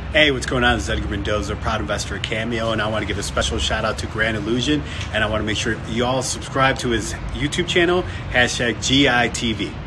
Hey, what's going on? This is Edgar Mendoza, proud investor at Cameo, and I want to give a special shout out to Grand Illusion, and I want to make sure you all subscribe to his YouTube channel, #GITV.